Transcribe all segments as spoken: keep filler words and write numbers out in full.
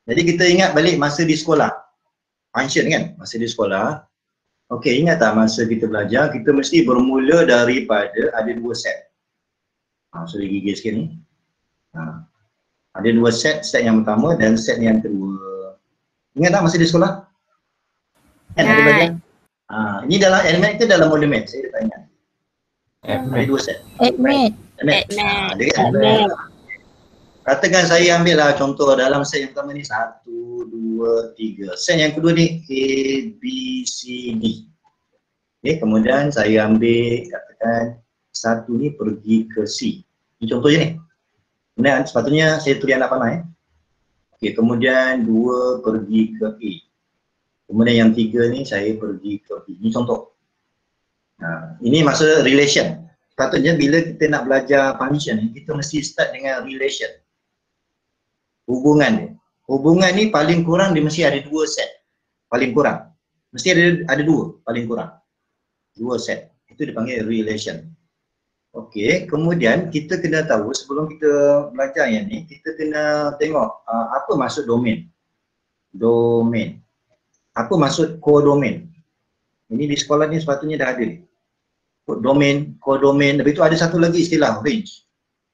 Jadi kita ingat balik masa di sekolah, function kan, masa di sekolah. Okey, ingat tak masa kita belajar, kita mesti bermula daripada ada dua set. Ha, so dia gigil sikit ni. Ha. Ada dua set, set yang pertama dan set yang kedua. Ingat tak masa di sekolah? Kan ada belajar? Ha, ini dalam elemen itu dalam modul math, saya tak ingat. Ada dua set. Admit. Admit. Ha, dia kan admit. Katakan saya ambil lah contoh dalam set yang pertama ni satu, dua, tiga. Set yang kedua ni A, B, C, D. Okay, kemudian saya ambil katakan satu ni pergi ke C. Ini contoh je ni. Kemudian sepatutnya saya tulis anak panah eh. Okay, kemudian dua pergi ke A. Kemudian yang tiga ni saya pergi ke B. Ini contoh. Nah, ini maksud relation. Sepatutnya bila kita nak belajar function ni, kita mesti start dengan relation. Hubungan dia. Hubungan ni paling kurang dia mesti ada dua set. Paling kurang. Mesti ada ada dua paling kurang. Dua set. Itu dipanggil relation. Okey, kemudian kita kena tahu sebelum kita belajar yang ni, kita kena tengok uh, apa maksud domain. Domain. Apa maksud codomain? Ini di sekolah ni sepatutnya dah ada ni. Domain, codomain, tapi itu ada satu lagi istilah range.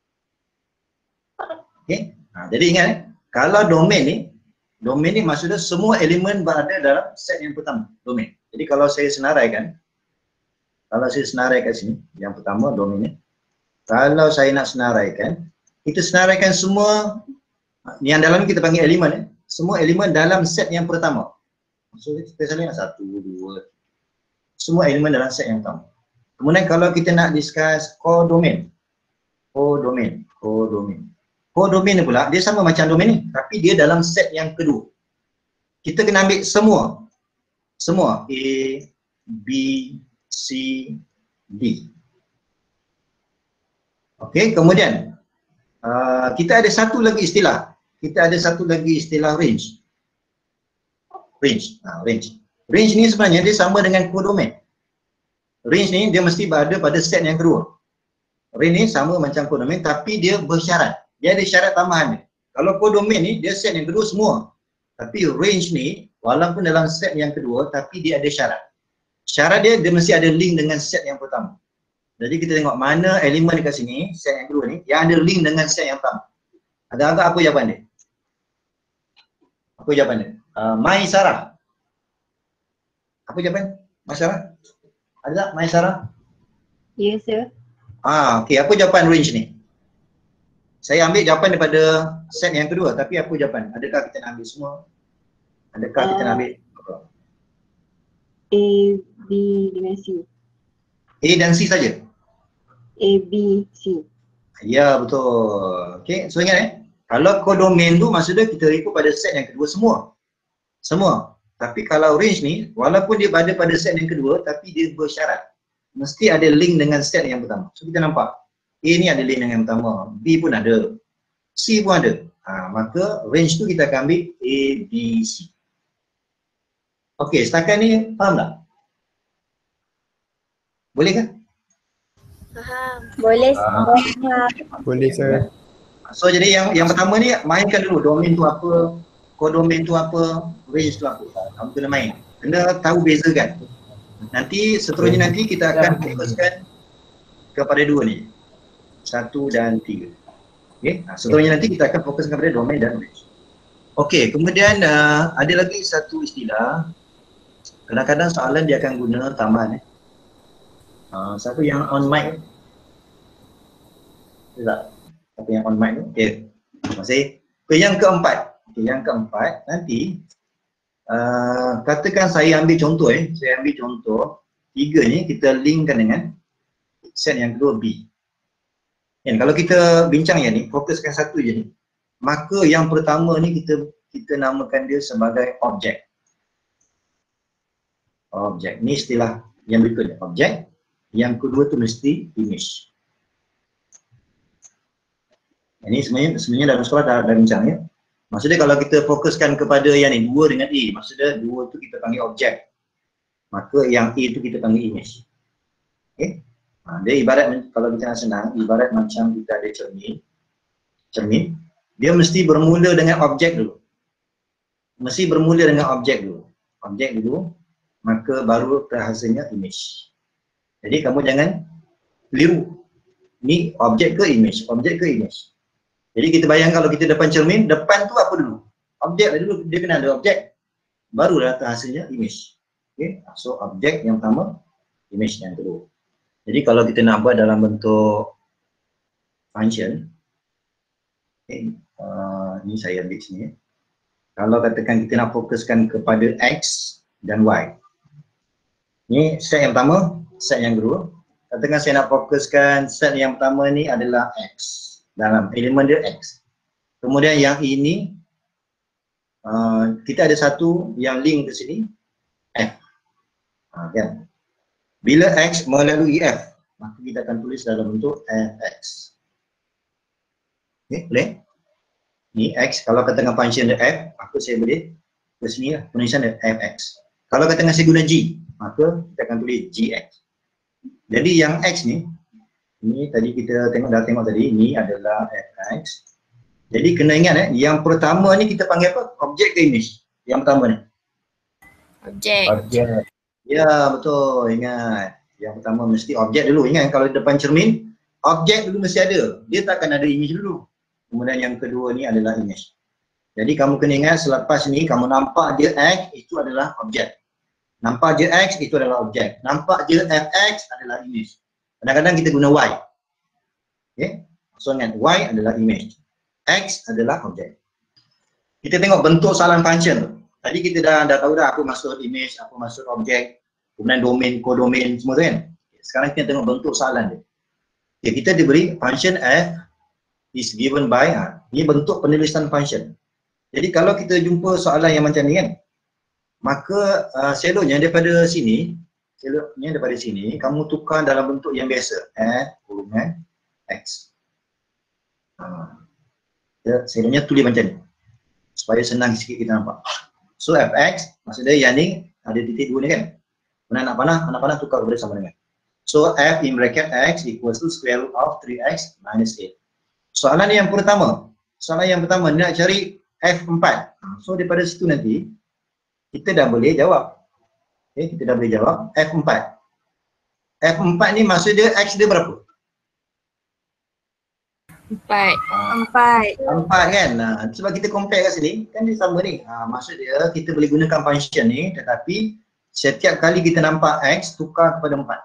Okey. Ha, jadi ingat eh, kalau domain ni, domain ni maksudnya semua elemen berada dalam set yang pertama, domain. Jadi kalau saya senaraikan, kalau saya senarai kat sini, yang pertama domain ni. Kalau saya nak senaraikan, kita senaraikan semua yang dalam ni kita panggil elemen eh. Semua elemen dalam set yang pertama. Maksudnya kita senaraikan satu, dua. Semua elemen dalam set yang pertama. Kemudian kalau kita nak discuss codomain. Codomain, codomain. Codomain ni pula dia sama macam domain ni, tapi dia dalam set yang kedua. Kita kena ambil semua. Semua A, B, C, D. Okey, kemudian uh, kita ada satu lagi istilah. Kita ada satu lagi istilah range. Range, nah, range. Range ni sebenarnya dia sama dengan codomain. Range ni dia mesti berada pada set yang kedua. Range ni sama macam codomain tapi dia bersyarat. Dia ada syarat tambahan dia. Kalau codomain ni dia set yang kedua semua. Tapi range ni walaupun dalam set yang kedua tapi dia ada syarat. Syarat dia, dia mesti ada link dengan set yang pertama. Jadi kita tengok mana elemen dekat sini, set yang kedua ni, yang ada link dengan set yang pertama. Ada-ada apa jawapan dia? Apa jawapan dia? Uh, Mai Sarah. Apa jawapan? Mai Sarah? Ada tak Mai Sarah? Yes, sir. Ah, okey. Apa jawapan range ni? Saya ambil jawapan daripada set yang kedua, tapi apa jawapan? Adakah kita nak ambil semua? Adakah uh, kita nak ambil apa? A, B dengan C. A dan C saja? A, B, C. Ya, betul. Okey, so ingat eh, kalau codomain tu maksudnya kita ikut pada set yang kedua semua. Semua. Tapi kalau range ni, walaupun dia berada pada set yang kedua, tapi dia bersyarat. Mesti ada link dengan set yang pertama. So kita nampak, A ni ada link dengan yang pertama, B pun ada, C pun ada. Ha, maka range tu kita akan ambil A, B, C. Okey, setakat ni faham tak? Boleh ke? Faham. Boleh. Uh, Boleh, sir. So jadi yang yang pertama ni mainkan dulu domain tu apa, codomain tu apa, range tu apa. Kamu kena main. Kena tahu bezakan. Nanti seterusnya nanti kita akan fokuskan kepada dua ni. Satu dan tiga. Okey. Nah, seterusnya nanti kita akan fokus kepada domain dan range. Okey, kemudian uh, ada lagi satu istilah. Kadang-kadang soalan dia akan guna tambahan eh. Uh, satu yang on mic. Tak? Satu yang on mic tu. Okey. Terima kasih. Okay, yang keempat. Okay, yang keempat nanti uh, katakan saya ambil contoh eh. Saya ambil contoh tiga ni kita linkkan dengan set yang kedua B. Kan, kalau kita bincang yang ni, fokuskan satu je ni. Maka yang pertama ni kita kita namakan dia sebagai objek. Objek. Ni istilah yang berikutnya. Objek. Yang kedua tu mesti image. Ini sebenarnya sebenarnya dalam sekolah dah, dah bincang ya. Maksudnya kalau kita fokuskan kepada yang ni dua dengan A, maksudnya dua tu kita panggil objek. Maka yang A tu kita panggil image. Okey. Ha, dia ibarat kalau kita nak senang, ibarat macam kita ada cermin. Cermin, dia mesti bermula dengan objek dulu. mesti bermula dengan objek dulu. Objek dulu, maka baru terhasilnya image. Jadi kamu jangan keliru. Ni objek ke image, objek ke image. Jadi kita bayangkan kalau kita depan cermin, depan tu apa dulu? Objek dulu, dia kena ada objek. Baru dah terhasilnya image. Okay, so objek yang pertama, image yang kedua. Jadi kalau kita nak buat dalam bentuk function, okay, uh, ni saya ambil sini. Kalau katakan kita nak fokuskan kepada X dan Y. Ni set yang pertama, set yang kedua. Katakan saya nak fokuskan set yang pertama ni adalah X. Dalam elemen dia X. Kemudian yang ini, uh, kita ada satu yang link ke sini, F. Ha, kan? Bila X melalui F, maka kita akan tulis dalam bentuk F X. Okay, boleh? Ni X, kalau katakan function dia F, maka saya boleh ke sini lah, penulisan dia F X. Kalau katakan saya guna G, maka kita akan tulis G X. Jadi yang X ni, ni tadi kita tengok, dah tengok tadi, ni adalah F X. Jadi kena ingat eh, yang pertama ni kita panggil apa? Objek ke image? Yang pertama ni? Objek. Objek. Ya, betul, ingat. Yang pertama mesti objek dulu. Ingat kalau di depan cermin, objek dulu mesti ada. Dia takkan ada image dulu. Kemudian yang kedua ni adalah image. Jadi kamu kena ingat selepas ni kamu nampak dia X, itu adalah objek. Nampak je X, itu adalah objek. Nampak je F X adalah image. Kadang-kadang kita guna Y. Okay? So ingat, Y adalah image. X adalah objek. Kita tengok bentuk soalan function tu. Tadi kita dah, dah tahu dah apa maksud image, apa maksud objek, kemudian domain, kodomain, semua tu kan. Sekarang kita tengok bentuk soalan dia. Okay, kita diberi function F is given by, ha, ni bentuk penulisan function. Jadi kalau kita jumpa soalan yang macam ni kan, maka uh, seloknya daripada sini, seloknya daripada sini, kamu tukar dalam bentuk yang biasa. F, hurufnya X. Uh, seloknya tulis macam ni. Supaya senang sikit kita nampak. So F X, maksudnya yang ni ada titik dua ni kan. Mana nak panah, nak panah tukar kepada sama dengan. So F in bracket X equals to square root of three X minus eight. Soalan yang pertama, soalan yang pertama nak cari F empat. So daripada situ nanti, kita dah boleh jawab. Okay, kita dah boleh jawab F empat. F empat ni maksud dia X dia berapa? Empat. Empat. Empat kan? Nah, sebab kita compare kat sini, kan dia sama ni. Ha, maksud dia kita boleh gunakan function ni, tetapi setiap kali kita nampak X, tukar kepada empat.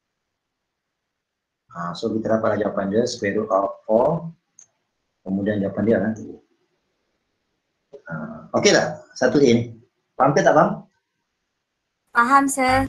Ha, so kita dapatlah jawapan dia, square root of four. Kemudian jawapan dia lah. Ha, okey tak? Satu A ni. Faham ke tak faham? Faham, sir.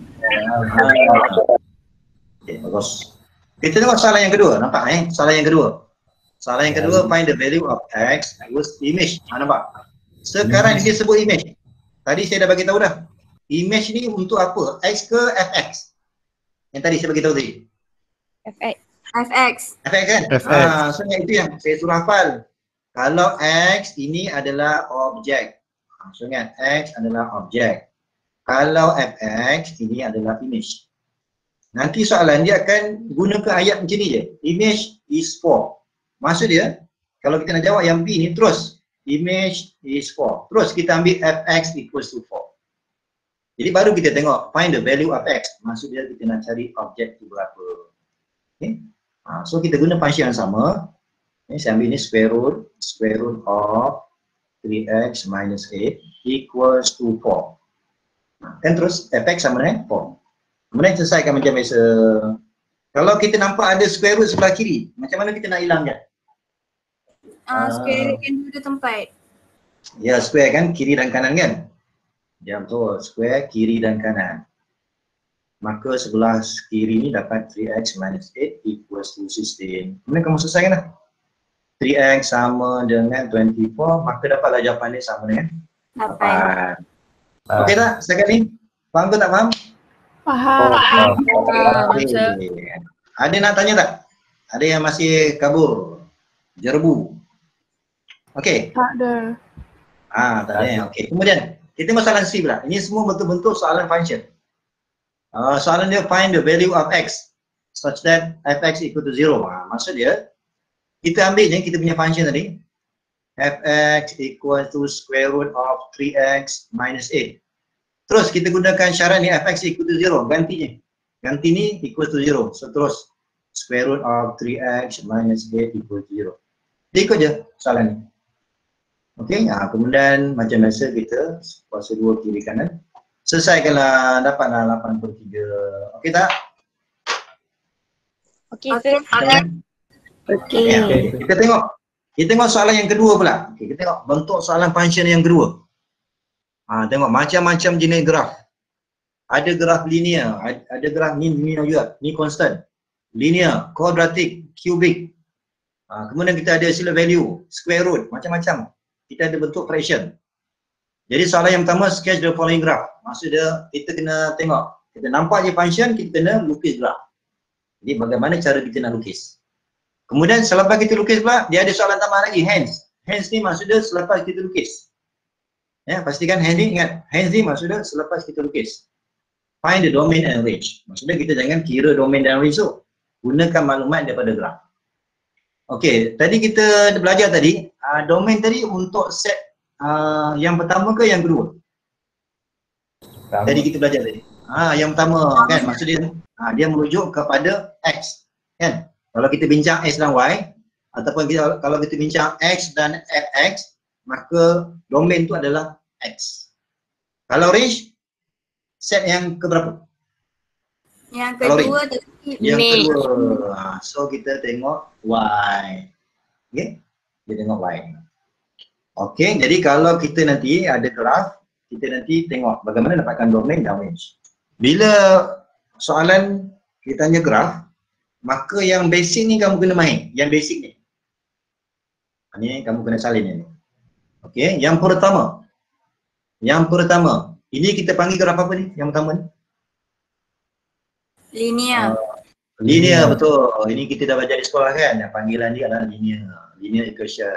Okay, bagus. Kita tengok soalan yang kedua, nampak eh? Soalan yang kedua. Soalan yang kedua, find the value of X equals image. Ha, nampak? Sekarang dia sebut image. Tadi saya dah bagi tahu dah. Image ni untuk apa? X ke F X? Yang tadi saya bagi tahu tadi. F X. F X. F X kan? F X. Ha, so yang itu yang saya suruh hafal. Kalau X ini adalah objek. Ha, so ingat, X adalah objek. Kalau F X ini adalah image. Nanti soalan dia akan gunakan ayat macam ni je. Image is four. Maksud dia, kalau kita nak jawab yang B ni terus. Image is four. Terus kita ambil F X equals to four. Jadi baru kita tengok, find the value of X. Maksud dia kita nak cari objek tu berapa. Okay. Ha, so kita guna function yang sama. Okay, saya ambil ni square root. Square root of three X minus eight equals to four. Ha, kan terus F X sama dengan four. Kemudian selesaikan macam biasa. Kalau kita nampak ada square root sebelah kiri, macam mana kita nak hilangkan? Ah, uh, square root yang dua tempat. Ya, square kan, kiri dan kanan kan? Ya betul, square kiri dan kanan. Maka sebelah kiri ni dapat three X minus eight equals to sixteen. Kemudian kamu selesaikan lah. three X sama dengan twenty-four, maka dapatlah jawapan ni sama dengan lapan. Okey tak? Setakat ni? Faham ke tak faham? Faham. Okay. Ada nak tanya tak? Ada yang masih kabur? Jerbu? Okey? Tak ada. Ah, tak ada. Okey. Kemudian, kita masalah C pula. Ini semua bentuk-bentuk soalan function. Uh, soalan dia find the value of X such that F X equal to zero. Ha, maksud dia, kita ambil je kita punya function tadi. f(x) equal to square root of three x minus eight. Terus kita gunakan syarat ni f(x) equal to zero, gantinya. Ganti ni equal to zero. So terus square root of three x minus eight equal to zero. Dia ikut je soalan ni. Okey, ha, kemudian macam biasa kita kuasa dua kiri kanan. Selesaikanlah, dapatlah lapan puluh tiga. Okey tak? Okey, Okey, sir. Okey. Ya, okay. Kita tengok. Kita tengok soalan yang kedua pula. Okay, kita tengok bentuk soalan function yang kedua. Ha, tengok macam-macam jenis graf. Ada graf linear, ada graf ni linear juga. Ni constant. Linear, quadratic, cubic. Ha, kemudian kita ada sila value, square root, macam-macam. Kita ada bentuk fraction. Jadi soalan yang pertama, sketch the following graph. Maksudnya kita kena tengok. Kita nampak je function, kita kena lukis graf. Jadi bagaimana cara kita nak lukis. Kemudian selepas kita lukis pula, dia ada soalan tambahan lagi, hence. Hence ni maksudnya selepas kita lukis. Ya, pastikan hence ni, ingat, hence ni maksudnya selepas kita lukis. Find the domain and range. Maksudnya kita jangan kira domain dan range tu. Gunakan maklumat daripada graf. Okey, tadi kita belajar tadi, uh, domain tadi untuk set uh, yang pertama ke yang kedua? Pertama. Tadi kita belajar tadi. Ah, yang pertama kan, maksudnya uh, dia merujuk kepada X. Kan? Kalau kita bincang X dan Y, ataupun kita, kalau kita bincang X dan F(x), maka domain itu adalah X. Kalau range, set yang keberapa? Yang Kalau kedua range. tadi Yang main. kedua. So kita tengok Y. Okay? Kita tengok Y. Okay, jadi kalau kita nanti ada graf, kita nanti tengok bagaimana dapatkan domain dan range. Bila soalan kita tanya graf, maka yang basic ni kamu kena main. Yang basic ni. Ni kamu kena salin ni. Okay, yang pertama. Yang pertama. Ini kita panggil graf apa ni? Yang pertama ni? Linear. Uh, linear, betul. Ini kita dah belajar di sekolah kan. Yang panggilan dia adalah linear. Linear equation.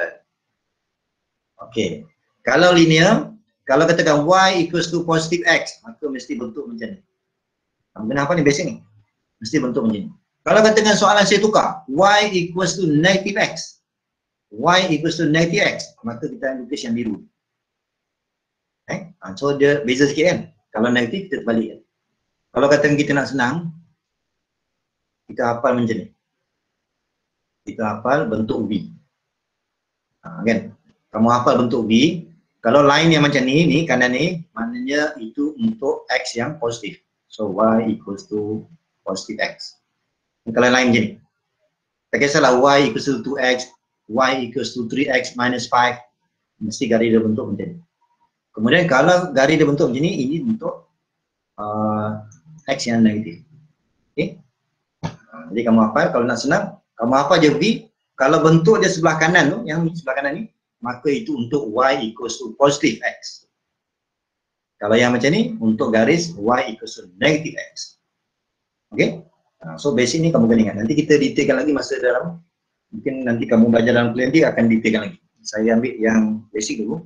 Okey. Kalau linear, kalau katakan y equals to positive x, maka mesti bentuk macam ni. Kenapa ni basic ni? Mesti bentuk macam ni. Kalau katakan soalan saya tukar, y equals to negative x. Y equals to negative x, maka kita lukis yang biru. Eh? So dia beza sikit kan? Kalau negatif kita terbalik kan? Kalau katakan kita nak senang, kita hafal macam ni. Kita hafal bentuk V. Ha, kan? Kamu hafal bentuk V, kalau line yang macam ni, ni kanan ni, maknanya itu untuk X yang positif. So Y equals to positive X. Kalau line macam ni. Tak kisahlah Y equals to two x, Y equals to three x minus five, mesti garis dia bentuk macam ni. Kemudian kalau garis dia bentuk macam ni, ini bentuk uh, X yang negatif. Okay? Jadi kamu hafal, kalau nak senang, kamu hafal je V, kalau bentuk dia sebelah kanan tu, yang sebelah kanan ni, maka itu untuk Y equals to positive X. Kalau yang macam ni, untuk garis Y equals to negative X. Okay? So basic ni kamu kena ingat. Nanti kita detailkan lagi masa dalam, mungkin nanti kamu belajar dalam kuliah nanti akan detailkan lagi. Saya ambil yang basic dulu.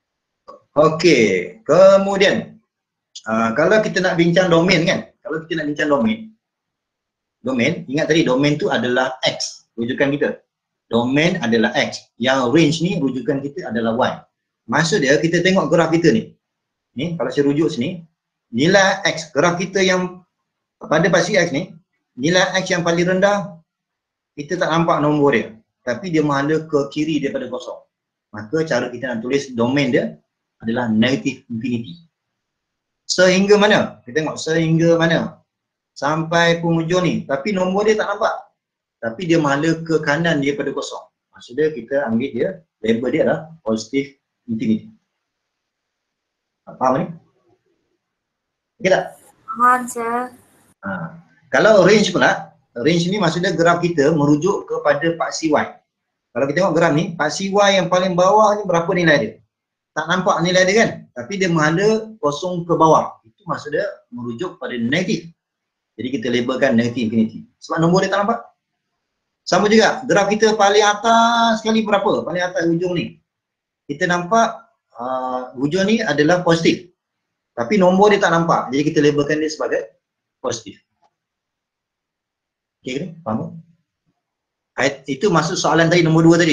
Okay, kemudian, uh, kalau kita nak bincang domain kan, kalau kita nak bincang domain, domain, ingat tadi domain tu adalah X, rujukan kita. Domain adalah X, yang range ni rujukan kita adalah Y. Maksud dia, kita tengok graf kita ni. Ni, kalau saya rujuk sini, nilai X, graf kita yang pada pasti X ni, nilai X yang paling rendah, kita tak nampak nombor dia. Tapi dia menghala ke kiri daripada kosong. Maka cara kita nak tulis domain dia adalah negative infinity. Sehingga mana? Kita tengok sehingga mana? Sampai penghujung ni. Tapi nombor dia tak nampak. Tapi dia menghala ke kanan daripada kosong. Maksudnya kita ambil dia, label dia adalah positive infinity. Faham ni? Okey tak? Faham, sir. Ha. Kalau range pula, range ni maksudnya graf kita merujuk kepada paksi Y. Kalau kita tengok graf ni, paksi Y yang paling bawah ni berapa nilai dia? Tak nampak nilai dia kan? Tapi dia menghala kosong ke bawah. Itu maksudnya merujuk pada negatif. Jadi kita labelkan negative infinity. Sebab nombor dia tak nampak. Sama juga, graf kita paling atas sekali berapa? Paling atas hujung ni. Kita nampak uh, hujung ni adalah positif. Tapi nombor dia tak nampak. Jadi kita labelkan dia sebagai positif. Okey ke? Faham? Itu masuk soalan tadi nombor dua tadi.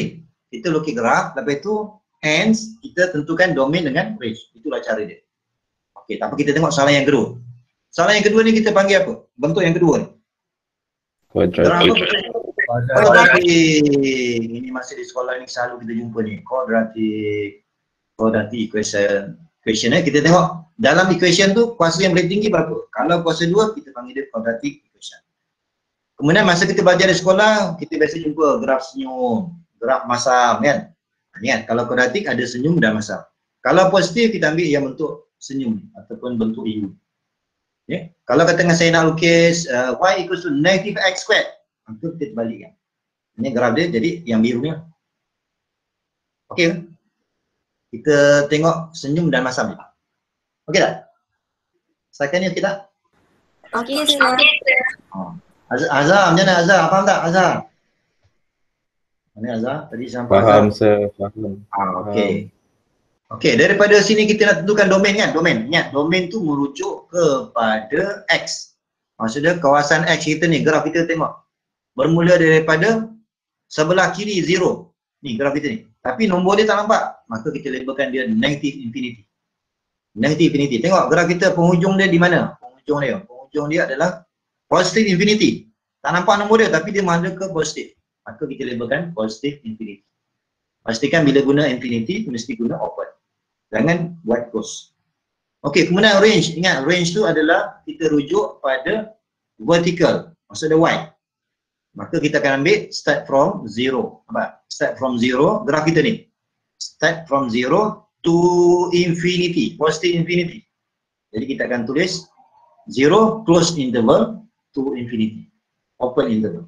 kita lukis graf, lepas itu hence kita tentukan domain dengan range. Itulah cara dia. Okey, tapi kita tengok soalan yang kedua. Soalan yang kedua ni kita panggil apa? Bentuk yang kedua ni. Graf apa? Kuadratik. Ini masih di sekolah ni selalu kita jumpa ni. Kuadratik. Kuadratik equation. Equation ni kita tengok dalam equation tu kuasa yang paling tinggi berapa? Kalau kuasa dua kita panggil dia kuadratik equation. Kemudian masa kita belajar di sekolah, kita biasa jumpa graf senyum, graf masam kan? Ingat, kalau kuadratik ada senyum dan masam. Kalau positif kita ambil yang bentuk senyum ataupun bentuk U. Ya? Kalau katakan saya nak lukis uh, y equals to negative x squared, maka kita terbalikkan. Ini graf dia, jadi yang biru ni. Okey. Kita tengok senyum dan masam ni. Okey tak? Setakat ni okey tak? Okey, sir. Oh. Azhar, Azhar, macam mana Azhar? Faham tak Azhar? Mana Azhar? Tadi sampai Faham, sir. Faham. Ah, okey. Okey, daripada sini kita nak tentukan domain kan? Domain. Ingat, domain tu merujuk kepada X. Maksudnya kawasan X kita ni, graf kita tengok. Bermula daripada sebelah kiri zero. Ni graf kita ni. Tapi nombor dia tak nampak. Maka kita labelkan dia negative infinity. Negative infinity. Tengok graf kita penghujung dia di mana? Penghujung dia. Penghujung dia adalah positive infinity. Tak nampak nombor dia tapi dia mana ke positif. Maka kita labelkan positive infinity. Pastikan bila guna infinity mesti guna open. Jangan buat close. Okey, kemudian range. Ingat range tu adalah kita rujuk pada vertical. Maksudnya Y. Maka kita akan ambil start from zero. Apa? Start from zero, graf kita ni. Start from zero to infinity, positive infinity. Jadi kita akan tulis zero close interval to infinity, open interval.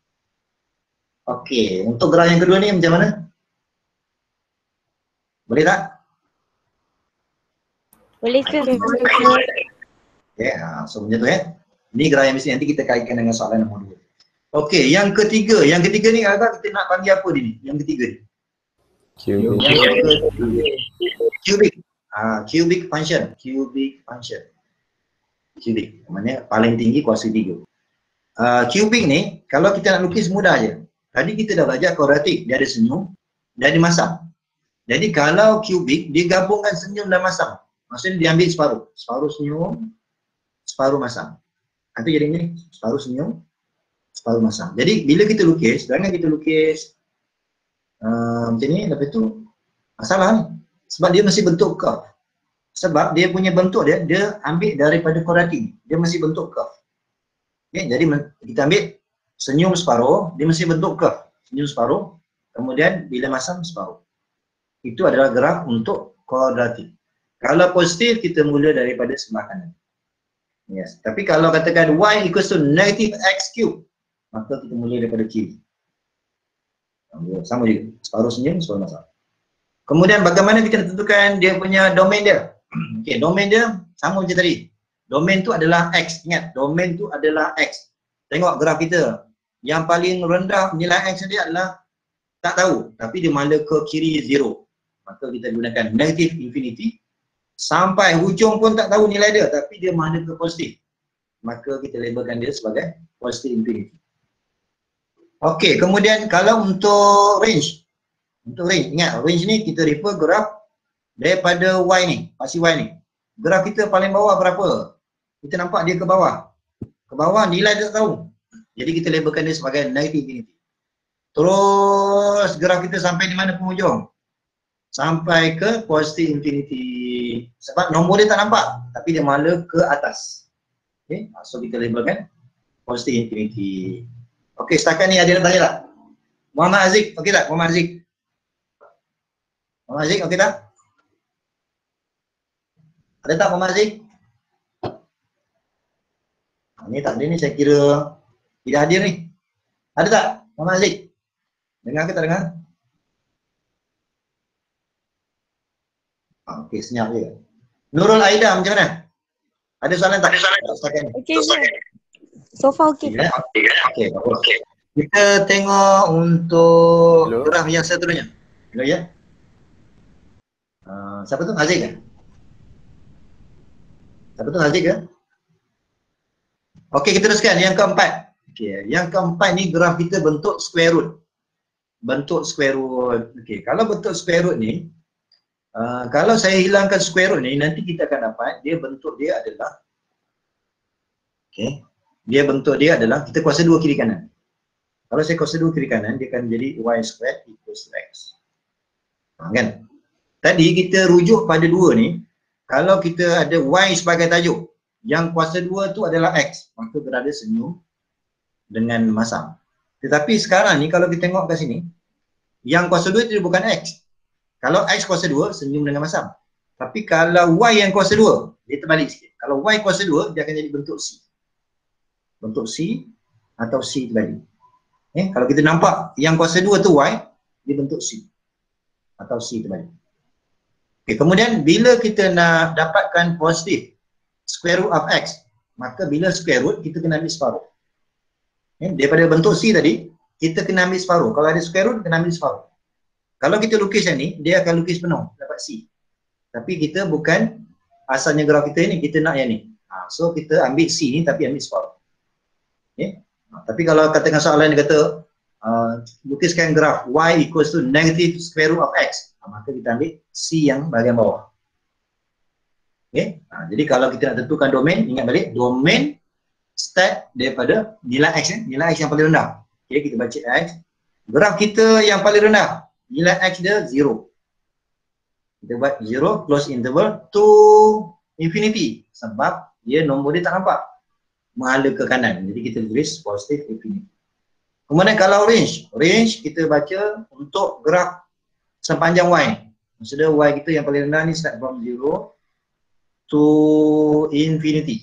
Okey, untuk graf yang kedua ni macam mana? Boleh tak? Boleh sir. Okay, ha, so macam tu eh. Ni graf yang mesti nanti kita kaitkan dengan soalan nombor dua. Okey, yang ketiga. Yang ketiga ni agak kita nak panggil apa dia ni? Yang ketiga ni? Cubic. Yang ketiga. Cubic. Ha, cubic function. Cubic function. Cubic. Maksudnya paling tinggi kuasa tiga. Uh, cubic ni, kalau kita nak lukis mudah je. Tadi kita dah belajar kuadratik. Dia ada senyum, dia ada masam. Jadi kalau cubic, dia gabungkan senyum dan masam. Maksudnya dia ambil separuh. Separuh senyum, separuh masam. Nanti jadi ni, separuh senyum, separuh masam. Jadi bila kita lukis, jangan kita lukis uh, macam ni, lepas tu masalah ni. Sebab dia mesti bentuk curve. Sebab dia punya bentuk dia, dia ambil daripada kuadratik. Dia mesti bentuk curve. Okay, jadi kita ambil senyum separuh, dia mesti bentuk curve. Senyum separuh, kemudian bila masam separuh. Itu adalah graf untuk kuadratik. Kalau positif, kita mula daripada sebelah kanan. Yes. Tapi kalau katakan y equals to negative x cube, maka kita mula daripada kiri. Sama juga. Separuh senyum, separuh masam. Kemudian bagaimana kita tentukan dia punya domain dia? Okey, domain dia sama macam tadi. Domain tu adalah X. Ingat, domain tu adalah X. Tengok graf kita. Yang paling rendah nilai X dia adalah tak tahu. Tapi dia mala ke kiri zero. Maka kita gunakan negative infinity. Sampai hujung pun tak tahu nilai dia. Tapi dia mala ke positif. Maka kita labelkan dia sebagai positive infinity. Okey, kemudian kalau untuk range. Untuk range, ingat range ni kita refer graf daripada Y ni, pasti Y ni. Graf kita paling bawah berapa? Kita nampak dia ke bawah. Ke bawah nilai dia tak tahu. Jadi kita labelkan dia sebagai negative infinity. Terus graf kita sampai di mana penghujung? Sampai ke positive infinity. Sebab nombor dia tak nampak, tapi dia mala ke atas. Okay, so kita labelkan positive infinity. Okey, setakat ni ada yang tanya tak? Muhammad Aziz, okey tak? Muhammad Aziz. Muhammad Aziz, okey tak? Ada tak Muhammad Aziz? Ni tak ada ni, saya kira tidak hadir ni. Ada tak Muhammad Aziz? Dengar ke tak dengar? Okey, senyap je. Nurul Aida macam mana? Ada soalan tak? Ada soalan tak? Okey, so far okey. Okey, bagus. Kita tengok untuk Hello. graf yang seterusnya. Hello ya. Uh, siapa tu? Haziq ke? Siapa tu? Haziq ke? Okey, kita teruskan yang keempat. Okey, yang keempat ni graf kita bentuk square root. bentuk square root. Okey, kalau bentuk square root ni, uh, kalau saya hilangkan square root ni, nanti kita akan dapat dia bentuk dia adalah, okey, dia bentuk dia adalah, kita kuasa dua kiri kanan. Kalau saya kuasa dua kiri kanan, dia akan jadi y squared equals to x. Ha, kan? Tadi kita rujuk pada dua ni, kalau kita ada y sebagai tajuk, yang kuasa dua tu adalah x, maka berada senyum dengan masam. Tetapi sekarang ni kalau kita tengok kat sini, yang kuasa dua itu bukan x. Kalau x kuasa dua, senyum dengan masam. Tapi kalau y yang kuasa dua, dia terbalik sikit. Kalau y kuasa dua, dia akan jadi bentuk c. Bentuk c atau c terbalik. Eh, kalau kita nampak yang kuasa dua tu y, dia bentuk c atau c terbalik. Okay, kemudian bila kita nak dapatkan positif square root of x, maka bila square root kita kena ambil separuh. Eh, daripada bentuk c tadi, kita kena ambil separuh. Kalau ada square root, kena ambil separuh. Kalau kita lukis yang ni, dia akan lukis penuh, dapat c. Tapi kita bukan asalnya graf kita ni, kita nak yang ni. Ha, so kita ambil c ni tapi ambil separuh. Okay. Ha, tapi kalau katakan soalan dia kata, uh, lukiskan graf y equals to negative square root of x, ha, maka kita ambil c yang bahagian bawah. Okay. Ha, jadi kalau kita nak tentukan domain, ingat balik, domain start daripada nilai x, eh? nilai x yang paling rendah. Okay, kita baca x. Graf kita yang paling rendah, nilai x dia zero. Kita buat zero, close interval to infinity. Sebab dia nombor dia tak nampak, menghala ke kanan. Jadi kita tulis positive infinity. Kemudian kalau range, range kita baca untuk graf sepanjang y. Maksudnya y kita yang paling rendah ni start from zero to infinity.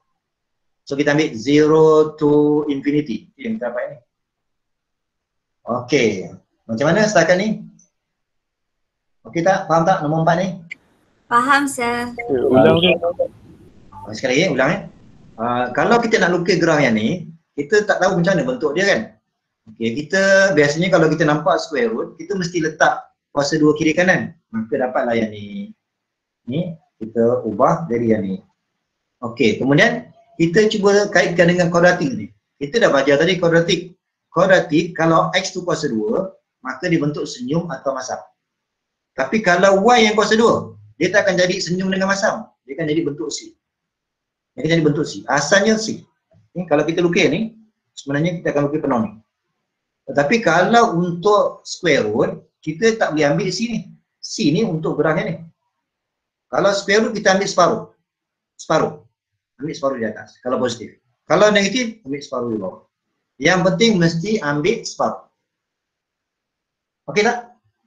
So kita ambil zero to infinity. Itu yang kita dapat ni. Okey. Macam mana setakat ni? Okey tak? Faham tak nombor empat ni? Faham, sir. Ulang ke? Sekali lagi, ulang eh. Uh, kalau kita nak lukis graf yang ni, kita tak tahu macam mana bentuk dia kan. Okey, kita biasanya kalau kita nampak square root, kita mesti letak kuasa dua kiri kanan. Maka dapatlah yang ni. Ni kita ubah jadi yang ni. Okey, kemudian kita cuba kaitkan dengan kuadratik ni. Kita dah belajar tadi kuadratik. Kuadratik kalau x tu kuasa dua, maka dia bentuk senyum atau masam. Tapi kalau y yang kuasa dua, dia tak akan jadi senyum dengan masam. Dia akan jadi bentuk c. Dia akan jadi bentuk c. Asalnya c. Ni, kalau kita lukis ni, sebenarnya kita akan lukis penuh ni. Tetapi kalau untuk square root, kita tak boleh ambil c ni. C ni untuk graf ni. Kalau square root kita ambil separuh. Separuh. Ambil separuh di atas. Kalau positif. Kalau negatif, ambil separuh di bawah. Yang penting mesti ambil separuh. Okey tak?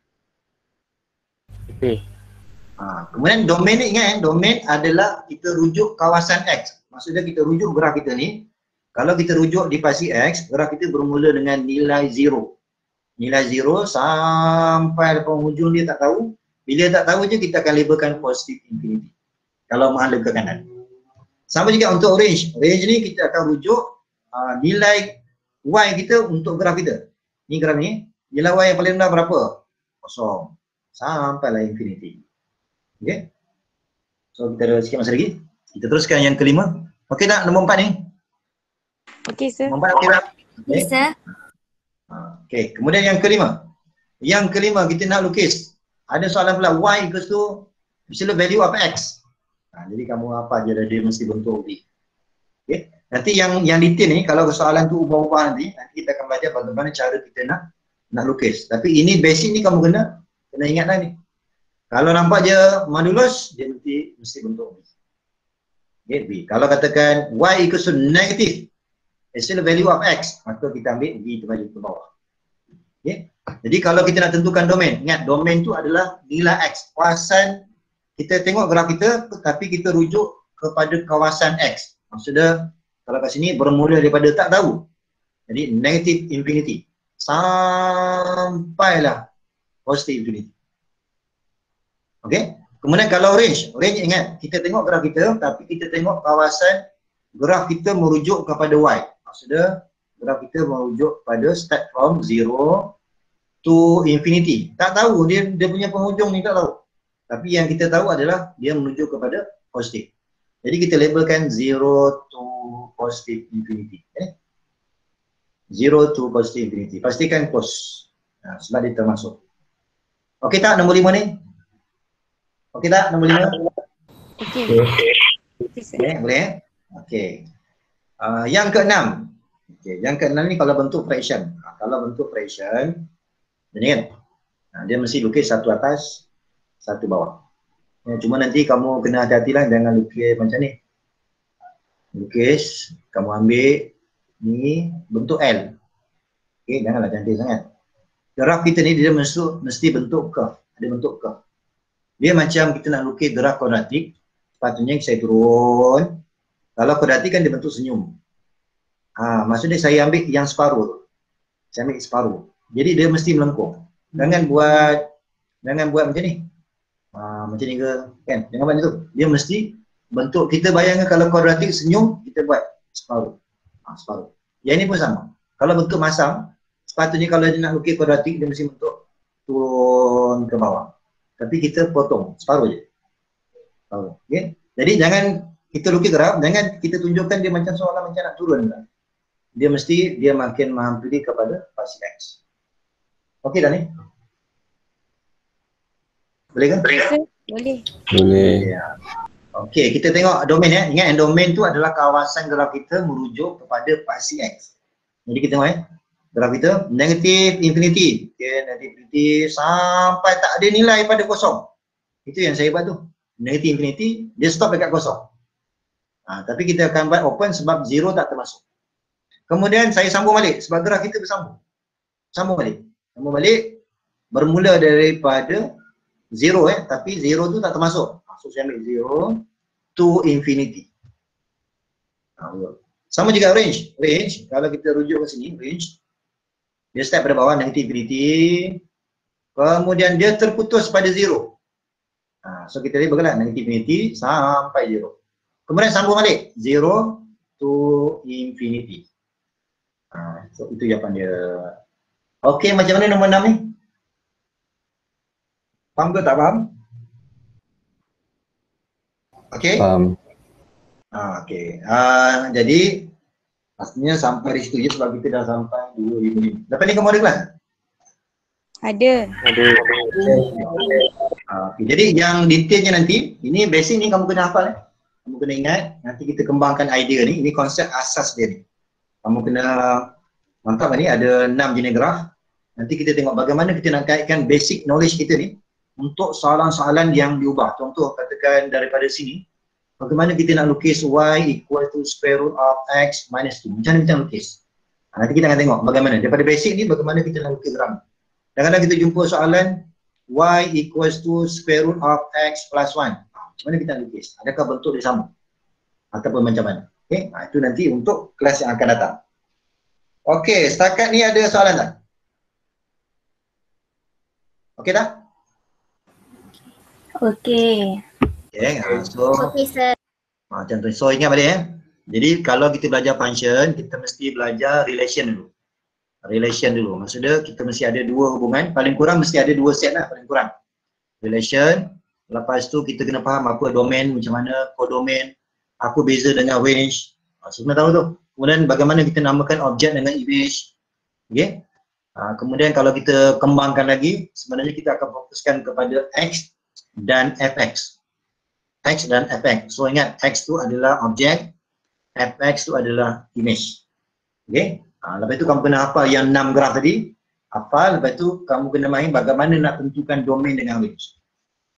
Okey. Ha, kemudian domain ni ingat kan, domain adalah kita rujuk kawasan X. Maksudnya kita rujuk graf kita ni. Kalau kita rujuk di pasti X, graf kita bermula dengan nilai zero. Nilai zero sampai penghujung dia tak tahu. Bila tak tahu je kita akan labelkan positive infinity. Kalau menghala ke kanan. Sama juga untuk range. Range ni kita akan rujuk uh, nilai Y kita untuk graf kita. Ni graf ni. Nilai Y yang paling rendah berapa? Kosong. Sampailah infinity. Okay. So kita ada sikit masa lagi. Kita teruskan yang kelima. Okey tak nombor empat ni? Okay, sir. Nombor empat okey tak? Okay, sir. Okey. Kemudian yang kelima. Yang kelima kita nak lukis. Ada soalan pula, y equals to absolute value of x. Ha, jadi kamu apa je dia mesti bentuk V. Okay. Nanti yang yang detail ni, kalau soalan tu ubah-ubah nanti, nanti kita akan belajar bagaimana cara kita nak nak lukis. Tapi ini basic ni kamu kena kena ingatlah ni. Kalau nampak je modulus, dia mesti mesti bentuk V. Okay, V. Kalau katakan y equals to negative absolute value of x, maka kita ambil V terbalik ke bawah. Okay. Jadi kalau kita nak tentukan domain, ingat domain tu adalah nilai x. Kawasan, kita tengok graf kita tapi kita rujuk kepada kawasan x. Maksudnya kalau kat sini bermula daripada tak tahu. Jadi negative infinity sampailah positive infinity. Okey. Kemudian kalau range, range ingat kita tengok graf kita tapi kita tengok kawasan graf kita merujuk kepada y. Maksudnya graf kita merujuk pada start from zero to infinity. Tak tahu dia dia punya penghujung ni, tak tahu. Tapi yang kita tahu adalah dia menuju kepada positif. Jadi kita labelkan zero to positive infinity. Eh? zero to positive infinity. Pastikan close. Nah, sebab dia termasuk. Okey tak nombor lima ni? Okey tak nombor lima? Okey. Okay. Okey, sir. Okey, boleh eh? Okey. Uh, yang keenam. Okey, yang keenam ni kalau bentuk fraction. Ha, kalau bentuk fraction, ini kan? Ha, dia mesti lukis satu atas, satu bawah. Ya, cuma nanti kamu kena hati-hatilah jangan lukis macam ni. Lukis, kamu ambil ni bentuk L. Okey, janganlah cantik sangat. Graf kita ni dia mesti, mesti bentuk curve. Ada bentuk curve. Dia macam kita nak lukis graf kuadratik. Sepatutnya saya turun. Kalau kuadratik kan dia bentuk senyum. Ha, maksudnya saya ambil yang separuh tu. Saya ambil separuh. Jadi dia mesti melengkung. Jangan buat jangan buat macam ni. Ha, macam ni ke kan? Jangan buat itu. Dia mesti bentuk kita bayangkan kalau kuadratik senyum kita buat separuh. Ha, separuh. Yang ini pun sama. Kalau bentuk masam, sepatutnya kalau dia nak lukis kuadratik dia mesti bentuk turun ke bawah. Tapi kita potong separuh je. Separuh. Okay? Jadi jangan kita lukis graf, jangan kita tunjukkan dia macam seolah macam nak turun. Dia mesti dia makin menghampiri kepada pasti X. Okey dah ni? Boleh kan? Sir, boleh. Boleh. Ya. Okey, kita tengok domain ya. Ingat domain tu adalah kawasan graf kita merujuk kepada pasti X. Jadi kita tengok ya. Graf kita negatif infinity. Okey, negatif infinity sampai tak ada nilai pada kosong. Itu yang saya buat tu. Negatif infinity, dia stop dekat kosong. Ha, tapi kita akan buat open sebab zero tak termasuk. Kemudian saya sambung balik sebab graf kita bersambung. Sambung balik. Sambung balik bermula daripada zero eh, tapi zero tu tak termasuk. Maksud saya ambil zero to infinity. Ha, sama juga range. Range, kalau kita rujuk ke sini, range, dia start pada bawah negatif infinity. Kemudian dia terputus pada zero. Ha, so kita lihat bagaimana negatif infinity sampai zero. Kemudian sambung balik zero to infinity. Ha, so itu jawapan dia. Okey, macam mana nombor enam ni? Faham ke tak faham? Okey? Faham. Ha, okey. Ha, jadi pastinya sampai di situ je sebab kita dah sampai dua lima lima. Lepas ni kamu ada kelas? Ada. Ada. Ha, okay. Jadi yang detailnya nanti, ini basic ni kamu kena hafal eh. Kamu kena ingat, nanti kita kembangkan idea ni, ini konsep asas dia ni. Kamu kena mantap ni, ada enam jenis graf. Nanti kita tengok bagaimana kita nak kaitkan basic knowledge kita ni untuk soalan-soalan yang diubah. Contoh katakan daripada sini, bagaimana kita nak lukis y equal to square root of x minus two. Macam mana kita nak lukis? Ha, nanti kita akan tengok bagaimana. Daripada basic ni, bagaimana kita nak lukis graf. Kadang-kadang kita jumpa soalan y equals to square root of x plus one. Macam mana kita nak lukis? Adakah bentuk dia sama? Ataupun macam mana? Okay, ha, itu nanti untuk kelas yang akan datang. Okey, setakat ni ada soalan tak? Okey tak? Okey. Okay, ha, so Okey, sir. macam tu. So ingat balik eh. Jadi kalau kita belajar function, kita mesti belajar relation dulu. Relation dulu. Maksudnya kita mesti ada dua hubungan, paling kurang mesti ada dua set lah paling kurang. Relation, lepas tu kita kena faham apa domain, macam mana codomain, apa beza dengan range. Ha, so, tahu tu. Kemudian bagaimana kita namakan objek dengan image. Okey. Ha, kemudian kalau kita kembangkan lagi, sebenarnya kita akan fokuskan kepada X dan Fx. X dan Fx. So ingat, X tu adalah objek, Fx tu adalah image. Okey. Ha, lepas tu kamu kena hafal yang enam graf tadi. Hafal, lepas tu kamu kena main bagaimana nak tentukan domain dengan range.